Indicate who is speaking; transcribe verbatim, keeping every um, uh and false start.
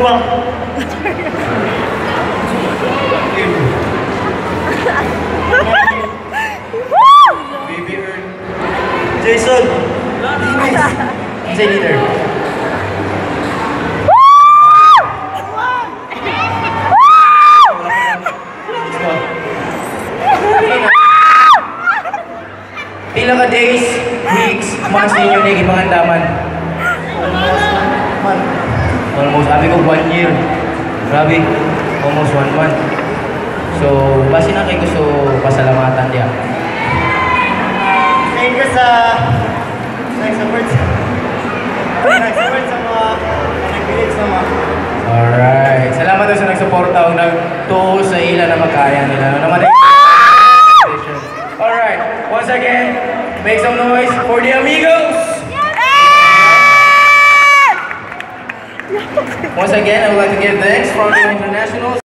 Speaker 1: Duwang. Baby Earl. Jason. Dinis. Say leader. Pila ka days, weeks, months ninyo na ibang andaman? Almost, sabi ko one year. Grabe, almost one month. So, base na kayo gusto pasalamatan diya.
Speaker 2: Thank you sa nag-support sa nag-support sa mga nag-believe sa mga.
Speaker 1: Alright, salamat sa nagsuporta o nagtuo sa ila na magkaya nila. Naman alright, once again, make some noise for the amigos! Once again, I would like to give thanks for the international